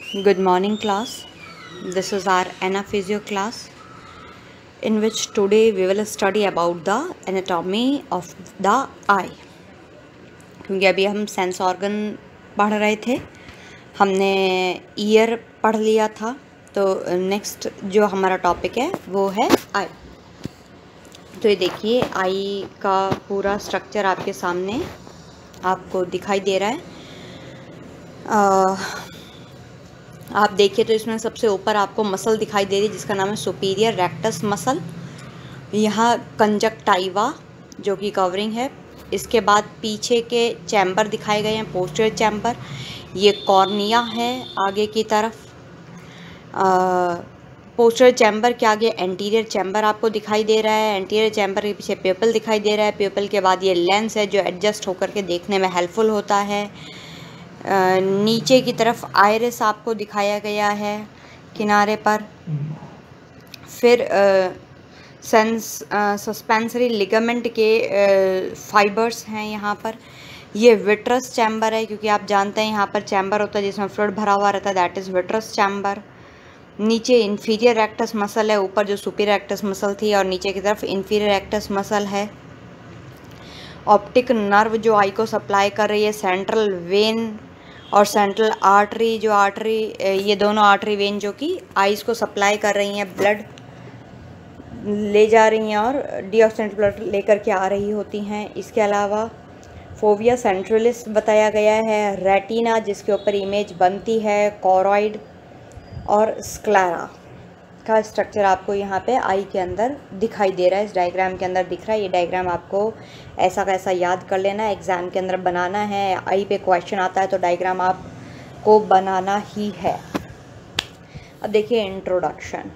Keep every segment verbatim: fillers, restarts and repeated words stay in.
Good morning, class. This is our anaphysio class, in which today we will study about the anatomy of the eye. क्योंकि अभी हम sense organ पढ़ रहे थे, हमने year पढ़ लिया था, तो नेक्स्ट जो हमारा टॉपिक है वो है आई. तो ये देखिए, आई का पूरा स्ट्रक्चर आपके सामने आपको दिखाई दे रहा है. आ, आप देखिए तो इसमें सबसे ऊपर आपको मसल दिखाई दे रही है जिसका नाम है सुपीरियर रेक्टस मसल. यहाँ कंजक्टाइवा जो कि कवरिंग है. इसके बाद पीछे के चैम्बर दिखाए गए हैं, पोस्टीरियर चैम्बर. ये कॉर्निया है आगे की तरफ. पोस्टीरियर चैम्बर के आगे एंटीरियर चैम्बर आपको दिखाई दे रहा है. एंटीरियर चैम्बर के पीछे प्यूपल दिखाई दे रहा है. प्यूपल के बाद ये लेंस है जो एडजस्ट होकर के देखने में हेल्पफुल होता है. Uh, नीचे की तरफ आयरिस आपको दिखाया गया है किनारे पर. फिर सेंस सस्पेंसरी लिगामेंट के फाइबर्स uh, हैं यहाँ पर. ये विट्रस चैम्बर है, क्योंकि आप जानते हैं यहाँ पर चैम्बर होता है जिसमें फ्लूइड भरा हुआ रहता है, दैट इज़ विट्रस चैम्बर. नीचे इंफीरियर रेक्टस मसल है, ऊपर जो सुपीरियर रेक्टस मसल थी, और नीचे की तरफ इंफीरियर रेक्टस मसल है. ऑप्टिक नर्व जो आई को सप्लाई कर रही है, सेंट्रल वेन और सेंट्रल आर्टरी. जो आर्टरी, ये दोनों आर्टरी वेन जो कि आईज को सप्लाई कर रही हैं, ब्लड ले जा रही हैं और डीऑक्सीनेटेड ब्लड लेकर के आ रही होती हैं. इसके अलावा फोविया सेंट्रलिस बताया गया है, रेटिना जिसके ऊपर इमेज बनती है, कोरॉइड और स्क्लेरा का स्ट्रक्चर आपको यहाँ पे आई के अंदर दिखाई दे रहा है. इस डायग्राम के अंदर दिख रहा है. ये डायग्राम आपको ऐसा कैसा याद कर लेना है, एग्ज़ाम के अंदर बनाना है. आई पे क्वेश्चन आता है तो डायग्राम आपको बनाना ही है. अब देखिए इंट्रोडक्शन.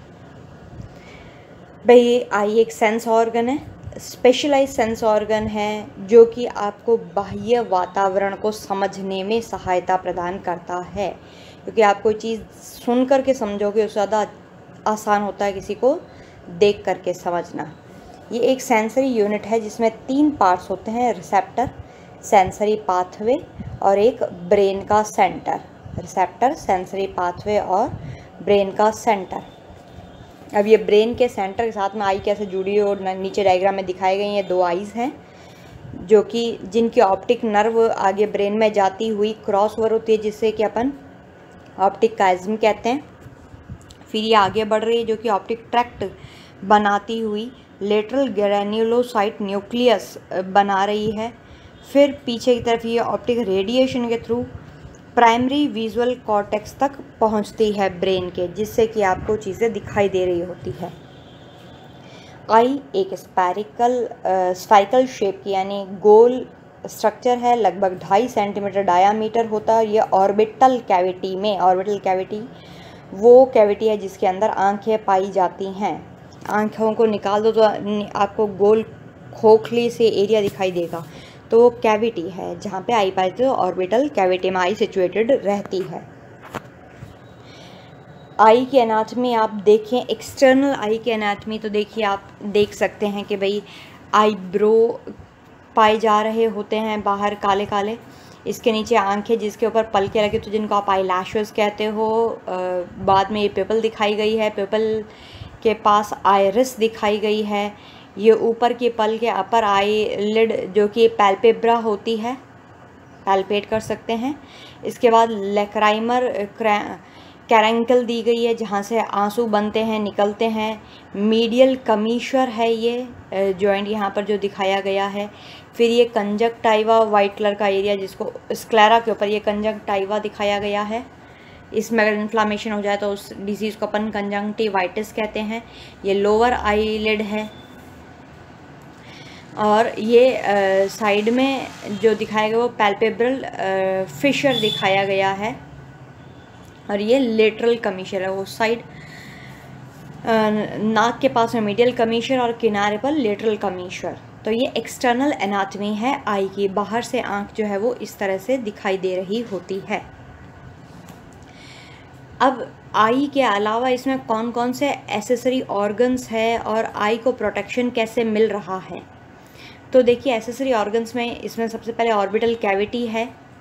भाई आई एक सेंस ऑर्गन है, स्पेशलाइज सेंस ऑर्गन है, जो कि आपको बाह्य वातावरण को समझने में सहायता प्रदान करता है. क्योंकि आप कोई चीज़ सुन कर के समझोगे उससे ज़्यादा आसान होता है किसी को देख करके समझना. ये एक सेंसरी यूनिट है जिसमें तीन पार्ट्स होते हैं, रिसेप्टर, सेंसरी पाथवे और एक ब्रेन का सेंटर. रिसेप्टर, सेंसरी पाथवे और ब्रेन का सेंटर. अब ये ब्रेन के सेंटर के साथ में आई कैसे जुड़ी है, और नीचे डायग्राम में दिखाई गई ये दो आईज़ हैं जो कि जिनकी ऑप्टिक नर्व आगे ब्रेन में जाती हुई क्रॉस ओवर होती है, जिससे कि अपन ऑप्टिक काइज्म कहते हैं. फिर ये आगे बढ़ रही है जो कि ऑप्टिक ट्रैक्ट बनाती हुई लेटरल ग्रैन्युलोसाइट न्यूक्लियस बना रही है. फिर पीछे की तरफ ये ऑप्टिक रेडिएशन के थ्रू प्राइमरी विजुअल कॉर्टेक्स तक पहुंचती है ब्रेन के, जिससे कि आपको चीज़ें दिखाई दे रही होती है. आई एक स्पैरिकल स्फाइकल शेप की यानी गोल स्ट्रक्चर है, लगभग ढाई सेंटीमीटर डायामीटर होता है. ये ऑर्बिटल कैविटी में, ऑर्बिटल कैविटी वो कैविटी है जिसके अंदर आंखें पाई जाती हैं. आंखों को निकाल दो तो आपको गोल खोखली से एरिया दिखाई देगा, तो वो कैविटी है जहाँ पे आई पाई जाती है. ऑर्बिटल कैविटी में आई सिचुएटेड रहती है. आई की एनाटमी आप देखें, एक्सटर्नल आई की एनाटमी तो देखिए आप देख सकते हैं कि भाई आईब्रो पाए जा रहे होते हैं बाहर काले काले. इसके नीचे आंखें जिसके ऊपर पलके लगे तो जिनको आप आई लैशेस कहते हो. बाद में ये प्यूपल दिखाई गई है, प्यूपल के पास आयरिस दिखाई गई है. ये ऊपर की पल के अपर आई लिड जो कि पैल्पेब्रा होती है, पैल्पेट कर सकते हैं. इसके बाद लेक्राइमर कैरेंकल दी गई है जहाँ से आंसू बनते हैं, निकलते हैं. मीडियल कमीशर है ये जॉइंट यहाँ पर जो दिखाया गया है. फिर ये कंजक्टाइवा वाइट कलर का एरिया जिसको स्क्लेरा के ऊपर ये कंजक्टाइवा दिखाया गया है. इसमें अगर इन्फ्लामेशन हो जाए तो उस डिजीज़ को अपन कंजंक्टिवाइटिस कहते हैं. ये लोअर आईलिड है. और ये साइड uh, में जो दिखाया गया वो पैल्पेब्रल फिशर दिखाया गया है. और ये लेटरल कमीशर है उस साइड. नाक के पास में मीडियल कमीशर और किनारे पर लेटरल कमीशर. तो ये एक्सटर्नल एनाटमी है आई की. बाहर से आंख जो है वो इस तरह से दिखाई दे रही होती है. अब आई के अलावा इसमें कौन कौन से एसेसरी ऑर्गन्स है और आई को प्रोटेक्शन कैसे मिल रहा है. तो देखिए एसेसरी ऑर्गन्स में इसमें सबसे पहले ऑर्बिटल कैविटी है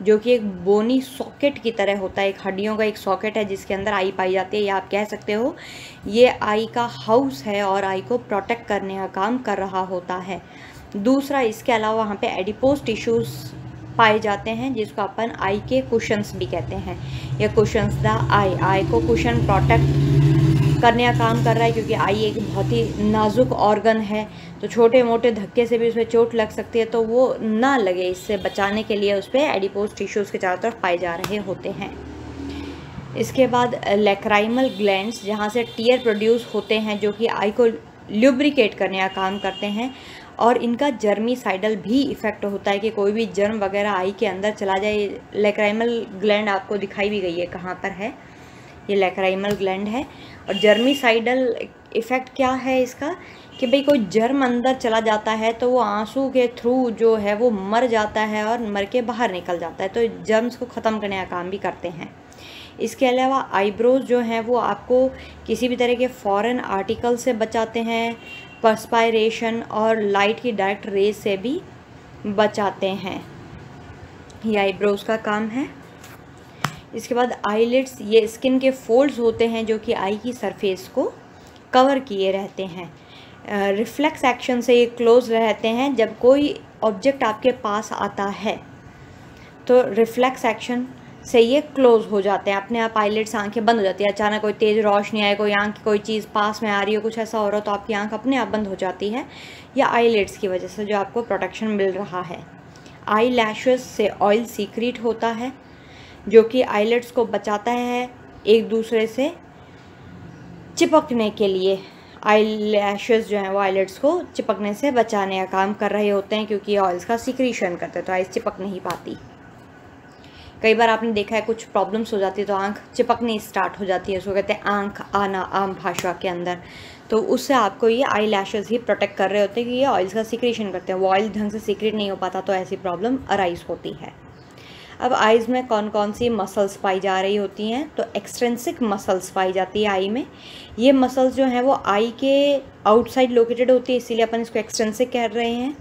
जो कि एक बोनी सॉकेट की तरह होता है, एक हड्डियों का एक सॉकेट है जिसके अंदर आई पाई जाती है, या आप कह सकते हो ये आई का हाउस है और आई को प्रोटेक्ट करने का काम कर रहा होता है। दूसरा, इसके अलावा वहाँ पे एडिपोज टिश्यूज़ पाए जाते हैं जिसको अपन आई के कुशंस भी कहते हैं। ये कुशंस द आई, आई को कुशन प्रोटेक्ट करने का काम कर रहा है, क्योंकि आई एक बहुत ही नाजुक ऑर्गन है, तो छोटे मोटे धक्के से भी उसमें चोट लग सकती है, तो वो ना लगे इससे बचाने के लिए उस पर एडिपोज टिश्यूज़ के चारों तरफ पाए जा रहे होते हैं। इसके बाद लैक्राइमल ग्लैंड्स, जहाँ से टीयर प्रोड्यूस होते हैं जो कि आई को ल्यूब्रिकेट करने का काम करते हैं, और इनका जर्मीसाइडल भी इफ़ेक्ट होता है कि कोई भी जर्म वगैरह आई के अंदर चला जाए। लैक्राइमल ग्लैंड आपको दिखाई भी गई है कहाँ पर है, ये लैक्राइमल ग्लैंड है। और जर्मीसाइडल इफ़ेक्ट क्या है इसका, कि भाई कोई जर्म अंदर चला जाता है तो वो आंसू के थ्रू जो है वो मर जाता है और मर के बाहर निकल जाता है, तो जर्म्स को ख़त्म करने का काम भी करते हैं। इसके अलावा आईब्रोज जो हैं वो आपको किसी भी तरह के फॉरेन आर्टिकल से बचाते हैं, पर्सपायरेशन और लाइट की डायरेक्ट रेज से भी बचाते हैं, ये आईब्रोज का काम है। इसके बाद आईलिड्स, ये स्किन के फोल्ड्स होते हैं जो कि आई की सरफेस को कवर किए रहते हैं। रिफ्लेक्स एक्शन से ये क्लोज रहते हैं, जब कोई ऑब्जेक्ट आपके पास आता है तो रिफ्लेक्स एक्शन से ये क्लोज हो जाते हैं, अपने आप आईलिड्स, आंखें बंद हो जाती है। अचानक कोई तेज़ रोशनी आए, कोई आंख कोई चीज़ पास में आ रही हो, कुछ ऐसा हो रहा हो तो आपकी आंख अपने आप बंद हो जाती है, या आईलिड्स की वजह से जो आपको प्रोटेक्शन मिल रहा है। आई लैशेस से ऑयल सीक्रेट होता है जो कि आईलिड्स को बचाता है एक दूसरे से चिपकने के लिए। आई लैशेस जो हैं वो आईलिड्स को चिपकने से बचाने का काम कर रहे होते हैं, क्योंकि ऑयल्स का सिक्रीशन करते हैं तो आइस चिपक नहीं पाती। कई बार आपने देखा है कुछ प्रॉब्लम्स हो जाती है तो आंख चिपकनी स्टार्ट हो जाती है, उसको कहते हैं आंख आना आम भाषा के अंदर। तो उससे आपको ये आई लैशेस ही प्रोटेक्ट कर रहे होते हैं कि ये ऑयल्स का सिक्रीशन करते हैं, वो ऑयल ढंग से सिक्रेट नहीं हो पाता तो ऐसी प्रॉब्लम अराइज होती है। अब आइज़ में कौन कौन सी मसल्स पाई जा रही होती हैं, तो एक्सट्रिंसिक मसल्स पाई जाती है आई में। ये मसल्स जो हैं वो आई के आउटसाइड लोकेटेड होती है, इसीलिए अपन इसको एक्सट्रिंसिक कह रहे हैं।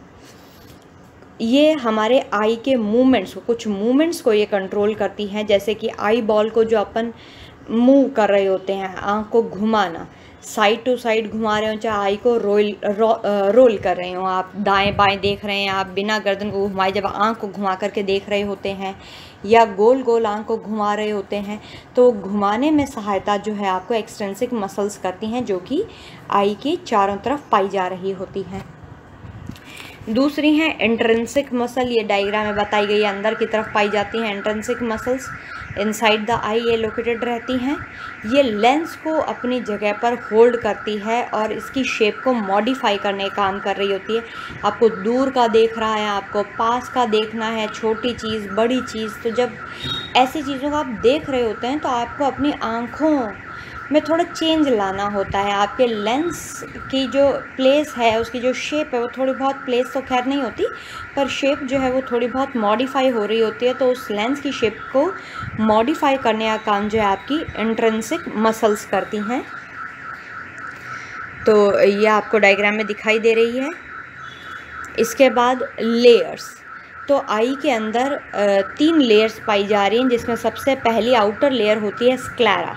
ये हमारे आई के मूवमेंट्स को, कुछ मूवमेंट्स को ये कंट्रोल करती हैं, जैसे कि आई बॉल को जो अपन मूव कर रहे होते हैं, आँख को घुमाना, साइड टू साइड घुमा रहे हो, चाहे आई को रोल रो, रोल कर रहे हो, आप दाएं बाएं देख रहे हैं, आप बिना गर्दन को घुमाए जब आँख को घुमा करके देख रहे होते हैं, या गोल गोल आँख को घुमा रहे होते हैं, तो घुमाने में सहायता जो है आपको एक्सट्रिंसिक मसल्स करती हैं जो कि आई के चारों तरफ पाई जा रही होती हैं। दूसरी हैं इंट्रिंसिक मसल, ये डायग्राम में बताई गई है, अंदर की तरफ पाई जाती हैं intrinsic muscles, inside the eye ये लोकेटेड रहती हैं। ये लेंस को अपनी जगह पर होल्ड करती है और इसकी शेप को मॉडिफाई करने का काम कर रही होती है। आपको दूर का देख रहा है, आपको पास का देखना है, छोटी चीज़ बड़ी चीज़, तो जब ऐसी चीज़ों को आप देख रहे होते हैं तो आपको अपनी आँखों में थोड़ा चेंज लाना होता है। आपके लेंस की जो प्लेस है, उसकी जो शेप है, वो थोड़ी बहुत, प्लेस तो खैर नहीं होती पर शेप जो है वो थोड़ी बहुत मॉडिफाई हो रही होती है, तो उस लेंस की शेप को मॉडिफाई करने का काम जो है आपकी इंट्रिंसिक मसल्स करती हैं। तो ये आपको डायग्राम में दिखाई दे रही है। इसके बाद लेयर्स, तो आई के अंदर तीन लेयर्स पाई जा रही हैं, जिसमें सबसे पहली आउटर लेयर होती है स्क्लेरा।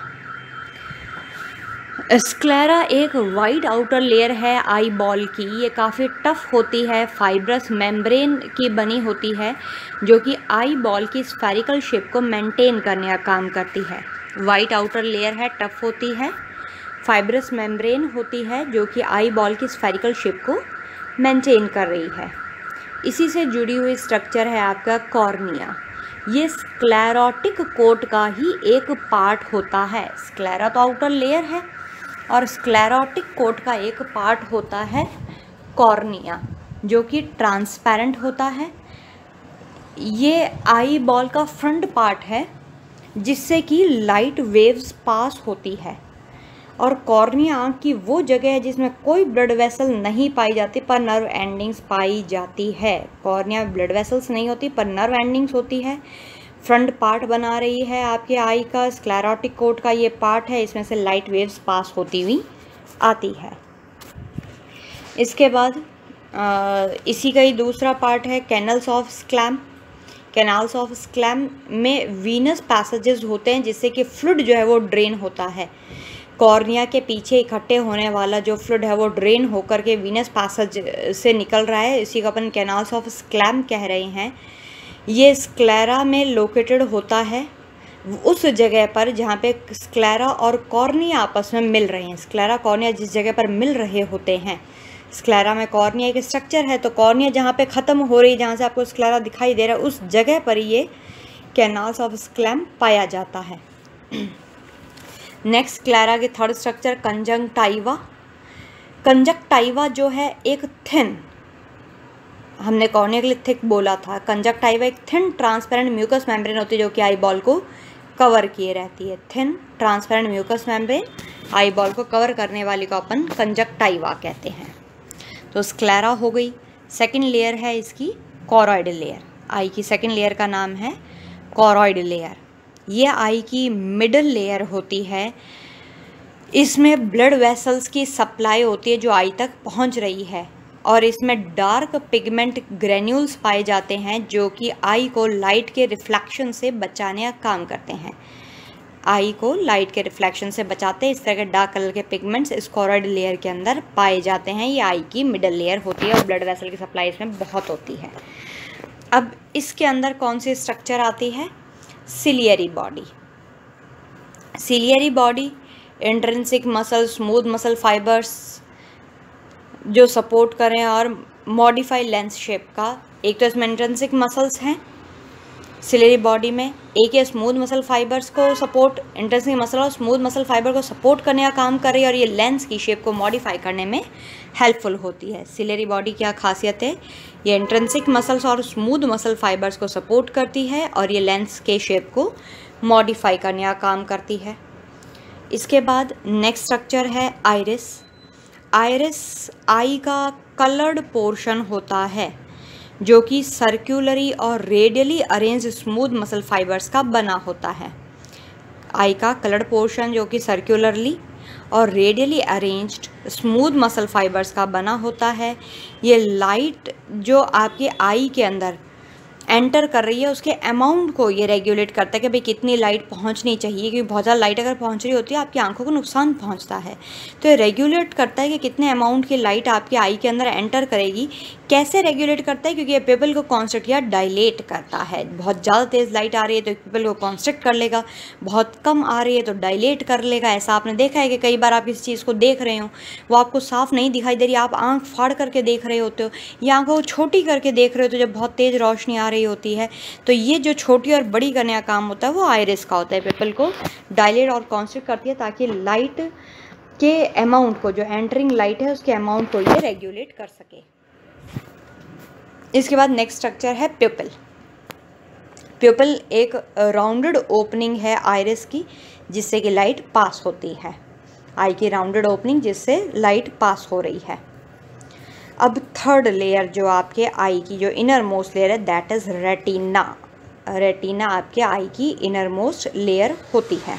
स्क्लेरा एक वाइड आउटर लेयर है आई बॉल की, ये काफ़ी टफ होती है, फाइब्रस मेम्ब्रेन की बनी होती है, जो कि आई बॉल की स्फेरिकल शेप को मेंटेन करने का काम करती है। वाइट आउटर लेयर है, टफ होती है, फाइब्रस मेम्ब्रेन होती है जो कि आई बॉल की स्फेरिकल शेप को मेंटेन कर रही है। इसी से जुड़ी हुई स्ट्रक्चर है आपका कॉर्निया। ये स्क्लेरोटिक कोट का ही एक पार्ट होता है। स्क्लेरा तो आउटर लेयर है और स्क्लेरोटिक कोट का एक पार्ट होता है कॉर्निया, जो कि ट्रांसपेरेंट होता है। ये आई बॉल का फ्रंट पार्ट है जिससे कि लाइट वेव्स पास होती है, और कॉर्निया आँख की वो जगह है जिसमें कोई ब्लड वेसल नहीं पाई जाती पर नर्व एंडिंग्स पाई जाती है। कॉर्निया ब्लड वेसल्स नहीं होती पर नर्व एंडिंग्स होती है। फ्रंट पार्ट बना रही है आपके आई का, स्क्लेरोटिक कोट का ये पार्ट है, इसमें से लाइट वेव्स पास होती हुई आती है। इसके बाद आ, इसी का ही दूसरा पार्ट है canals of Schlemm. Canals of Schlemm में वीनस पैसेजेस होते हैं जिससे कि फ्लूइड जो है वो ड्रेन होता है। कॉर्निया के पीछे इकट्ठे होने वाला जो फ्लूइड है वो ड्रेन होकर के वीनस पैसेज से निकल रहा है, इसी को अपन कैनाल्स ऑफ स्क्लैम कह रहे हैं। ये स्क्लेरा में लोकेटेड होता है, उस जगह पर जहाँ पे स्क्लेरा और कॉर्निया आपस में मिल रहे हैं। स्क्लेरा कॉर्निया जिस जगह पर मिल रहे होते हैं, स्क्लेरा में कॉर्निया एक स्ट्रक्चर है, तो कॉर्निया जहाँ पे ख़त्म हो रही है, जहाँ से आपको स्क्लेरा दिखाई दे रहा है, उस जगह पर ये कैनाल्स ऑफ स्क्लैम पाया जाता है। नेक्स्ट स्क्लेरा के थर्ड स्ट्रक्चर कंजंक्टाइवा। कंजंक्टाइवा जो है एक थिन, हमने कॉर्निया के लिए थिक बोला था, कंजंक्टाइवा एक थिन ट्रांसपेरेंट म्यूकस मेम्ब्रेन होती है जो कि आई बॉल को कवर किए रहती है। Thin transparent mucous membrane eyeball को कवर करने वाली को अपन कंजंक्टाइवा कहते हैं। तो स्क्लेरा हो गई। सेकंड लेयर है इसकी कॉरॉइड लेयर। आई की सेकंड लेयर का नाम है कॉरॉइड लेयर। ये आई की मिडल लेयर होती है। इसमें ब्लड वेसल्स की सप्लाई होती है जो आई तक पहुंच रही है, और इसमें डार्क पिगमेंट ग्रेन्यूल्स पाए जाते हैं जो कि आई को लाइट के रिफ्लेक्शन से बचाने का काम करते हैं। आई को लाइट के रिफ्लेक्शन से बचाते हैं इस तरह के डार्क कलर के पिगमेंट्स इस कॉरॉइड लेयर के अंदर पाए जाते हैं। ये आई की मिडल लेयर होती है और ब्लड वेसल की सप्लाई इसमें बहुत होती है। अब इसके अंदर कौन सी स्ट्रक्चर आती है? Ciliary body. Ciliary body intrinsic muscle, smooth muscle fibres जो सपोर्ट करें और मॉडिफाई लेंस शेप का। एक तो इसमें इंट्रिंसिक मसल्स हैं सिलेरी बॉडी में, एक ये स्मूथ मसल फाइबर्स को सपोर्ट, इंट्रिंसिक मसल और स्मूथ मसल फाइबर को सपोर्ट करने का काम कर रही है, और ये लेंस की शेप को मॉडिफाई करने में हेल्पफुल होती है। सिलेरी बॉडी क्या खासियत है? ये इंट्रिंसिक मसल्स और स्मूथ मसल फाइबर्स को सपोर्ट करती है और ये लेंस के शेप को मॉडिफाई करने का काम करती है। इसके बाद नेक्स्ट स्ट्रक्चर है आइरिस। आइरिस आई का कलर्ड पोर्शन होता है जो कि सर्कुलरी और radially arrange smooth muscle fibres का बना होता है। आई का कलर्ड पोर्शन जो कि सर्कुलरली और radially arranged smooth muscle fibres का बना होता है। ये लाइट जो आपके आई के अंदर एंटर कर रही है उसके अमाउंट को ये रेगुलेट करता है कि भाई कितनी लाइट पहुंचनी चाहिए, क्योंकि बहुत ज़्यादा लाइट अगर पहुंच रही होती है आपकी आंखों को नुकसान पहुंचता है। तो ये रेगुलेट करता है कि कितने अमाउंट की लाइट आपकी आई के अंदर एंटर करेगी। कैसे रेगुलेट करता है? क्योंकि ये पिपल को कॉन्स्ट्रिक्ट या डायलेट करता है। बहुत ज़्यादा तेज़ लाइट आ रही है तो पिपल को कॉन्स्ट्रिक्ट कर लेगा, बहुत कम आ रही है तो डायलेट कर लेगा। ऐसा आपने देखा है कि कई बार आप किसी चीज़ को देख रहे हो, वो आपको साफ नहीं दिखाई दे रही, आप आँख फाड़ करके देख रहे होते हो या आँखों को छोटी करके देख रहे हो तो जब बहुत तेज़ रोशनी आ रही होती है, तो ये जो छोटी और बड़ी करने का काम होता है वो आइरिस का होता है। पिपल को डायलेट और कॉन्स्ट्रिक्ट करती है ताकि लाइट के अमाउंट को, जो एंटरिंग लाइट है उसके अमाउंट को ये रेगुलेट कर सके। इसके बाद नेक्स्ट स्ट्रक्चर है प्यूपिल। प्यूपिल एक राउंडेड ओपनिंग है आइरिस की जिससे कि लाइट पास होती है। आई की राउंडेड ओपनिंग जिससे लाइट पास हो रही है। अब थर्ड लेयर जो आपके आई की जो इनर मोस्ट लेयर है दैट इज़ रेटिना। रेटिना आपके आई की इनर मोस्ट लेयर होती है।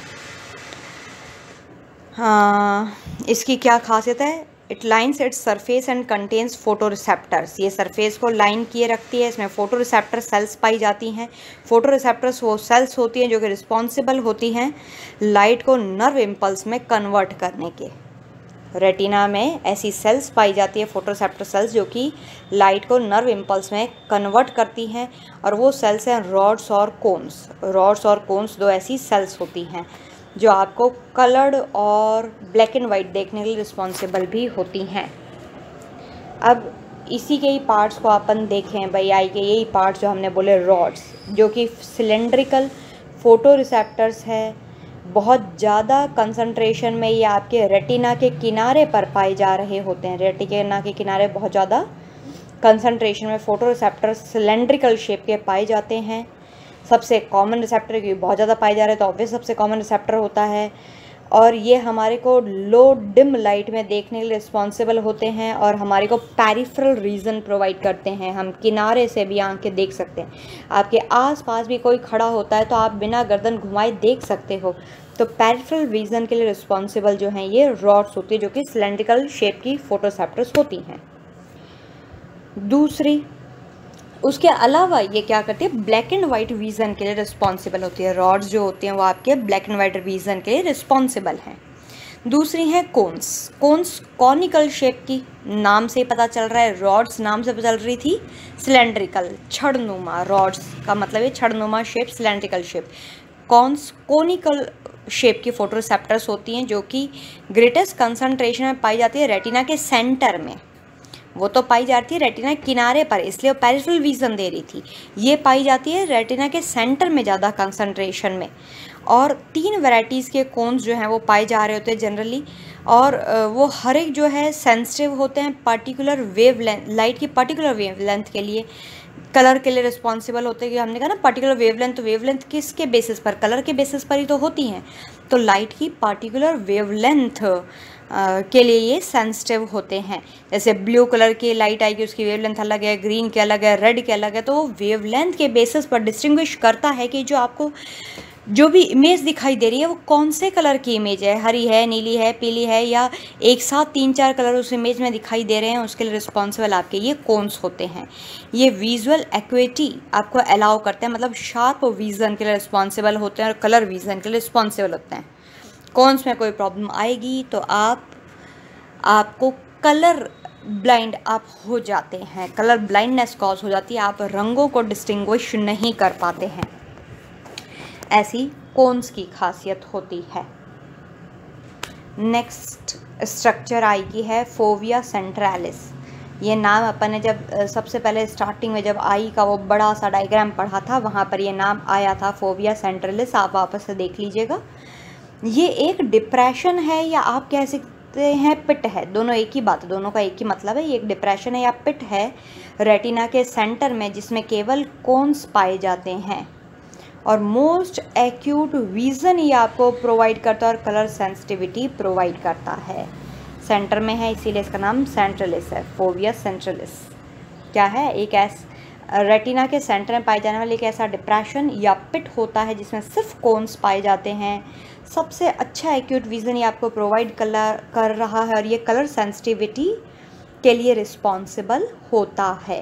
हाँ, इसकी क्या खासियत है? It lines its surface and contains photoreceptors. ये सरफेस को लाइन किए रखती है, इसमें फोटो रिसेप्टर सेल्स पाई जाती हैं। फोटो रिसेप्टर्स वो सेल्स होती हैं जो कि रिस्पॉन्सिबल होती हैं लाइट को नर्व इम्पल्स में कन्वर्ट करने के। रेटिना में ऐसी सेल्स पाई जाती है फोटोरिसेप्टर सेल्स जो कि लाइट को नर्व इम्पल्स में कन्वर्ट करती हैं, और वो सेल्स हैं रॉड्स और कोन्स। रॉड्स और कोन्स दो ऐसी सेल्स होती हैं जो आपको कलर्ड और ब्लैक एंड वाइट देखने के लिए रिस्पॉन्सिबल भी होती हैं। अब इसी के ही पार्ट्स को अपन देखें भाई, आई के यही पार्ट्स जो हमने बोले रॉड्स, जो कि सिलेंड्रिकल फोटोरिसेप्टर्स है, बहुत ज़्यादा कंसंट्रेशन में ये आपके रेटिना के किनारे पर पाए जा रहे होते हैं। रेटिना के किनारे बहुत ज़्यादा कंसंट्रेशन में फोटोरिसेप्टर सिलेंड्रिकल शेप के पाए जाते हैं। सबसे कॉमन रिसेप्टर क्योंकि बहुत ज़्यादा पाए जा रहे हैं तो ऑब्वियस सबसे कॉमन रिसेप्टर होता है, और ये हमारे को लो डिम लाइट में देखने के लिए रिस्पॉन्सिबल होते हैं और हमारे को पेरिफेरल रीजन प्रोवाइड करते हैं। हम किनारे से भी आंख के देख सकते हैं। आपके आसपास भी कोई खड़ा होता है तो आप बिना गर्दन घुमाए देख सकते हो। तो पेरिफेरल रीजन के लिए रिस्पॉन्सिबल जो हैं ये रॉड्स होती है जो कि सिलेंड्रिकल शेप की फोटोरिसेप्टर्स होती हैं। दूसरी उसके अलावा ये क्या करती है, ब्लैक एंड वाइट विज़न के लिए रिस्पॉन्सिबल होती है। रॉड्स जो होती हैं वो आपके ब्लैक एंड वाइट विज़न के लिए रिस्पॉन्सिबल हैं। दूसरी है कोन्स। कोन्स कॉनिकल शेप की, नाम से ही पता चल रहा है, रॉड्स नाम से पता चल रही थी, सिलेंड्रिकल छड़नुमा, रॉड्स का मतलब है छड़नुमा shape, cylindrical shape. Cones conical shape की फोटो रिसेप्टर्स होती हैं जो कि ग्रेटेस्ट कंसंट्रेशन में पाई जाती है रेटिना के सेंटर में। वो तो पाई जाती है रेटिना के किनारे पर, इसलिए वो पेरिफेरल विजन दे रही थी। ये पाई जाती है रेटिना के सेंटर में ज़्यादा कंसंट्रेशन में। और तीन वैरायटीज़ के कोन्स जो हैं वो पाए जा रहे होते हैं जनरली, और वो हर एक जो है सेंसिटिव होते हैं पर्टिकुलर वेव लेंथ, लाइट की पर्टिकुलर वेव लेंथ के लिए, कलर के लिए रिस्पॉन्सिबल होते हैं। कि हमने कहा ना पर्टिकुलर वेवलेंथ, तो वेवलेंथ किसके बेसिस पर, कलर के बेसिस पर ही तो होती हैं। तो लाइट की पर्टिकुलर वेवलेंथ के लिए ये सेंसिटिव होते हैं। जैसे ब्लू कलर की लाइट आएगी, उसकी वेवलेंथ अलग है, ग्रीन के अलग है, रेड के अलग है। तो वो वेवलेंथ के बेसिस पर डिस्टिंग्विश करता है कि जो आपको जो भी इमेज दिखाई दे रही है वो कौन से कलर की इमेज है, हरी है, नीली है, पीली है, या एक साथ तीन चार कलर उस इमेज में दिखाई दे रहे हैं, उसके लिए रिस्पॉन्सिबल आपके ये कोन्स होते हैं। ये विजुअल एक्यूरेटी आपको अलाउ करते हैं, मतलब शार्प विज़न के लिए रिस्पॉन्सिबल होते हैं और कलर विज़न के लिए रिस्पॉन्सिबल होते हैं। कोन्स में कोई प्रॉब्लम आएगी तो आप आपको कलर ब्लाइंड आप हो जाते हैं, कलर ब्लाइंडनेस कॉज हो जाती है, आप रंगों को डिस्टिंग्विश नहीं कर पाते हैं। ऐसी कोन्स की खासियत होती है। नेक्स्ट स्ट्रक्चर आई की है फोविया सेंट्रलिस। ये नाम अपन ने जब सबसे पहले स्टार्टिंग में जब आई का वो बड़ा सा डायग्राम पढ़ा था वहाँ पर ये नाम आया था फोविया सेंट्रलिस, आप वापस से देख लीजिएगा। ये एक डिप्रेशन है या आप कह सकते हैं पिट है, दोनों एक ही बात, दोनों का एक ही मतलब है। ये एक डिप्रेशन है या पिट है रेटिना के सेंटर में, जिसमें केवल कोन्स पाए जाते हैं और मोस्ट एक्यूट विज़न ये आपको प्रोवाइड करता है और कलर सेंसिटिविटी प्रोवाइड करता है। सेंटर में है इसीलिए इसका नाम सेंट्रलिस है, फोविया सेंट्रलिस। क्या है, एक ऐस रेटिना के सेंटर में पाए जाने वाले एक ऐसा डिप्रेशन या पिट होता है जिसमें सिर्फ कोन्स पाए जाते हैं। सबसे अच्छा एक्यूट विज़न ये आपको प्रोवाइड कलर कर रहा है और ये कलर सेंसिटिविटी के लिए रिस्पॉन्सिबल होता है।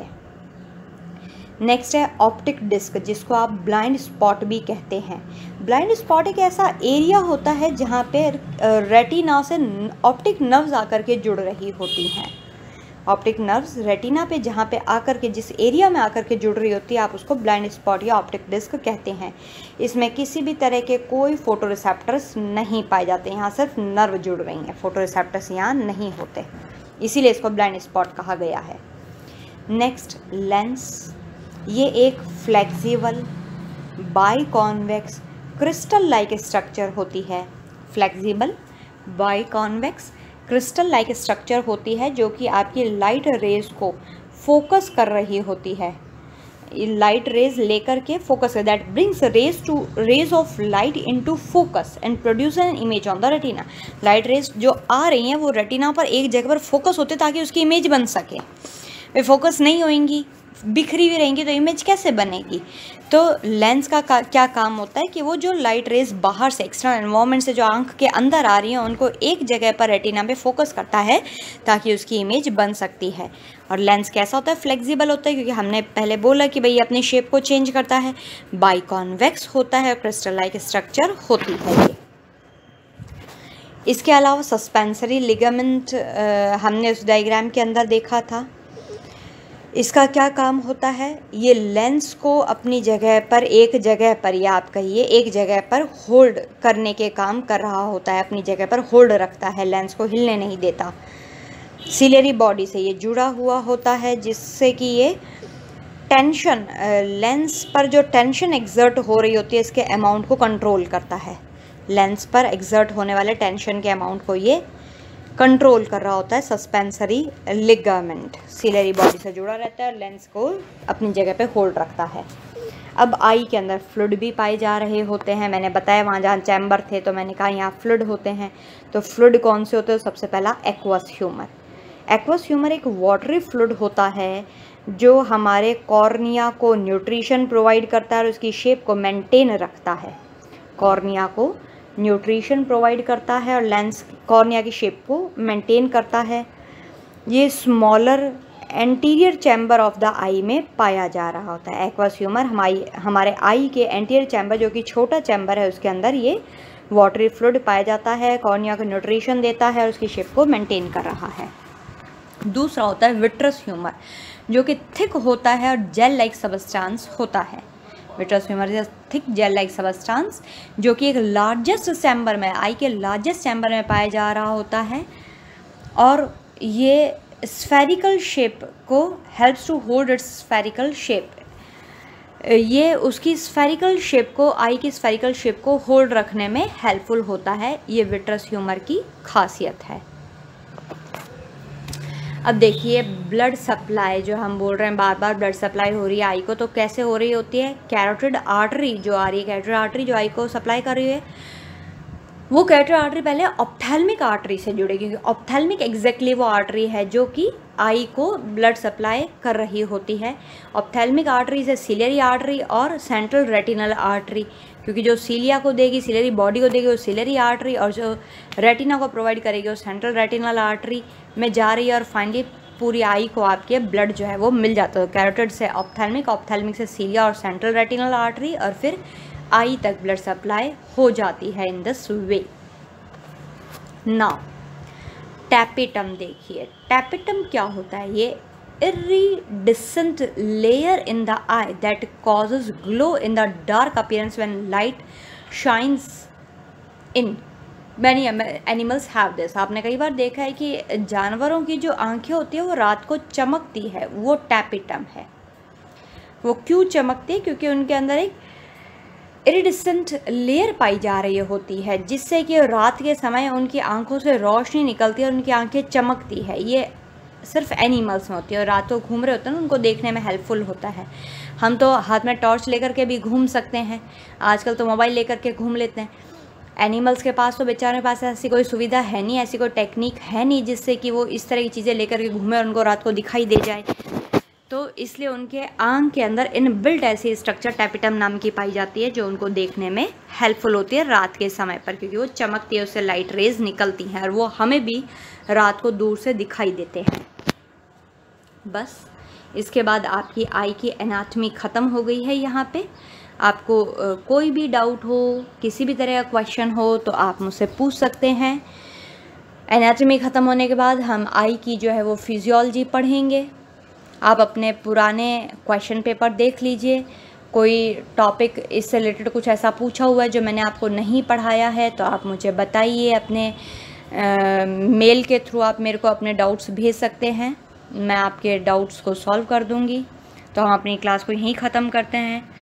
नेक्स्ट है ऑप्टिक डिस्क, जिसको आप ब्लाइंड स्पॉट भी कहते हैं। ब्लाइंड स्पॉट एक ऐसा एरिया होता है जहाँ पे रेटिना से ऑप्टिक नर्व्स आकर के जुड़ रही होती हैं। ऑप्टिक नर्व्स रेटिना पे जहाँ पे आकर के, जिस एरिया में आकर के जुड़ रही होती है, आप उसको ब्लाइंड स्पॉट या ऑप्टिक डिस्क कहते हैं। इसमें किसी भी तरह के कोई फोटो रिसेप्टर्स नहीं पाए जाते, यहाँ सिर्फ नर्व जुड़ रही हैं, फोटो रिसेप्टर्स यहाँ नहीं होते, इसीलिए इसको ब्लाइंड स्पॉट कहा गया है। नेक्स्ट लेंस, ये एक flexible biconvex crystal like structure होती है। Flexible biconvex crystal like structure होती है जो कि आपकी लाइट रेज को फोकस कर रही होती है। लाइट रेज लेकर के फोकस कर, that brings rays to rays of light into focus and produce an image on the retina. Light rays जो आ रही हैं वो रेटिना पर एक जगह पर फोकस होते ताकि उसकी इमेज बन सके। वे फोकस नहीं होंगी, बिखरी हुई रहेंगी, तो इमेज कैसे बनेगी। तो लेंस का, का क्या काम होता है कि वो जो लाइट रेज बाहर से एक्सटर्नल एनवायरनमेंट से जो आंख के अंदर आ रही हैं उनको एक जगह पर रेटिना पे फोकस करता है ताकि उसकी इमेज बन सकती है। और लेंस कैसा होता है, फ्लेक्सिबल होता है, क्योंकि हमने पहले बोला कि भाई अपनी शेप को चेंज करता है। बाई कॉन्वेक्स होता है, क्रिस्टल लाइक स्ट्रक्चर होती है ये। इसके अलावा सस्पेंसरी लिगामेंट हमने उस डायग्राम के अंदर देखा था। इसका क्या काम होता है, ये लेंस को अपनी जगह पर, एक जगह पर या आप कहिए एक जगह पर होल्ड करने के काम कर रहा होता है, अपनी जगह पर होल्ड रखता है, लेंस को हिलने नहीं देता। सिलेरी बॉडी से ये जुड़ा हुआ होता है जिससे कि ये टेंशन, लेंस पर जो टेंशन एक्सर्ट हो रही होती है इसके अमाउंट को कंट्रोल करता है। लेंस पर एक्सर्ट होने वाले टेंशन के अमाउंट को ये कंट्रोल कर रहा होता है। सस्पेंसरी लिगामेंट सिलेरी बॉडी से जुड़ा रहता है, लेंस को अपनी जगह पे होल्ड रखता है। अब आई के अंदर फ्लूइड भी पाए जा रहे होते हैं। मैंने बताया वहाँ जहाँ चैम्बर थे तो मैंने कहा यहाँ फ्लूइड होते हैं। तो फ्लूइड कौन से होते हैं, सबसे पहला एक्वस ह्यूमर। एक्वस ह्यूमर एक वाटरी फ्लूइड होता है जो हमारे कॉर्निया को न्यूट्रिशन प्रोवाइड करता है और उसकी शेप को मेंटेन रखता है। कॉर्निया को न्यूट्रिशन प्रोवाइड करता है और लेंस कॉर्निया की शेप को मेंटेन करता है। ये smaller anterior chamber of the eye में पाया जा रहा होता है। एक्वस ह्यूमर हमारी हमारे आई के एंटीरियर चैम्बर, जो कि छोटा चैम्बर है, उसके अंदर ये वाटरी फ्लूइड पाया जाता है, कॉर्निया को न्यूट्रिशन देता है और उसकी शेप को मेंटेन कर रहा है। दूसरा होता है विट्रस ह्यूमर, जो कि थिक होता है और जेल लाइक सबस्टांस होता है। Vitreous humour is thick gel like substance, जो कि एक लार्जेस्ट चैम्बर में, आई के लार्जेस्ट चैम्बर में पाया जा रहा होता है और ये स्फेरिकल शेप को helps to hold its spherical shape. ये उसकी स्फेरिकल शेप को, आई की स्फेरिकल शेप को होल्ड रखने में हेल्पफुल होता है। ये विट्रस ह्यूमर की खासियत है। अब देखिए ब्लड सप्लाई, जो हम बोल रहे हैं बार बार ब्लड सप्लाई हो रही है आई को, तो कैसे हो रही होती है? कैरोटिड आर्टरी जो आ रही है, कैरोटिड आर्टरी जो आई को सप्लाई कर रही है, वो कैरोटिड आर्टरी पहले ऑप्थेल्मिक आर्टरी से जुड़ेगी, क्योंकि ऑप्थेल्मिक एग्जैक्टली वो आर्टरी है जो कि आई को ब्लड सप्लाई कर रही होती है। ऑप्थेल्मिक आर्टरी से सिलियरी आर्टरी और सेंट्रल रेटिनल आर्टरी, क्योंकि जो सीलिया को देगी, सिलियरी बॉडी को देगी, वो सिलियरी आर्टरी, और जो रेटिना को प्रोवाइड करेगी वो सेंट्रल रेटिनल आर्टरी में जा रही है और फाइनली पूरी आई को आपके ब्लड जो है वो मिल जाता है। कैरोटिड से ऑप्थेल्मिक, ऑप्थेल्मिक से सीलिया और सेंट्रल रेटिनल आर्टरी, और फिर आई तक ब्लड सप्लाई हो जाती है in this way. Now tapetum देखिए, टैपेटम क्या होता है? ये iridescent layer in the eye that causes glow in the dark appearance when light shines in. Many animals have this. आपने कई बार देखा है कि जानवरों की जो आंखें होती है वो रात को चमकती है, वो टैपेटम है। वो क्यों चमकती है? क्योंकि उनके अंदर एक इरिडिसेंट लेयर पाई जा रही होती है, जिससे कि रात के समय उनकी आंखों से रोशनी निकलती है और उनकी आंखें चमकती है। ये सिर्फ एनिमल्स में होती है और रात को घूम रहे होते हैं ना, उनको देखने में हेल्पफुल होता है। हम तो हाथ में टॉर्च लेकर के भी घूम सकते हैं, आजकल तो मोबाइल लेकर के घूम लेते हैं। एनिमल्स के पास तो बेचारों के पास ऐसी कोई सुविधा है नहीं, ऐसी कोई टेक्निक है नहीं जिससे कि वो इस तरह की चीज़ें लेकर के घूमें और उनको रात को दिखाई दे जाए। तो इसलिए उनके आँख के अंदर इनबिल्ट ऐसी स्ट्रक्चर टैपेटम नाम की पाई जाती है, जो उनको देखने में हेल्पफुल होती है रात के समय पर, क्योंकि वो चमकती है, उससे लाइट रेज निकलती हैं और वो हमें भी रात को दूर से दिखाई देते हैं। बस इसके बाद आपकी आई की एनाटॉमी ख़त्म हो गई है। यहाँ पे आपको आ, कोई भी डाउट हो, किसी भी तरह का क्वेश्चन हो तो आप मुझसे पूछ सकते हैं। एनाटॉमी ख़त्म होने के बाद हम आई की जो है वो फिजियोलॉजी पढ़ेंगे। आप अपने पुराने क्वेश्चन पेपर देख लीजिए, कोई टॉपिक इससे रिलेटेड कुछ ऐसा पूछा हुआ है जो मैंने आपको नहीं पढ़ाया है तो आप मुझे बताइए। अपने आ, मेल के थ्रू आप मेरे को अपने डाउट्स भेज सकते हैं, मैं आपके डाउट्स को सॉल्व कर दूंगी। तो हम अपनी क्लास को यहीं ख़त्म करते हैं।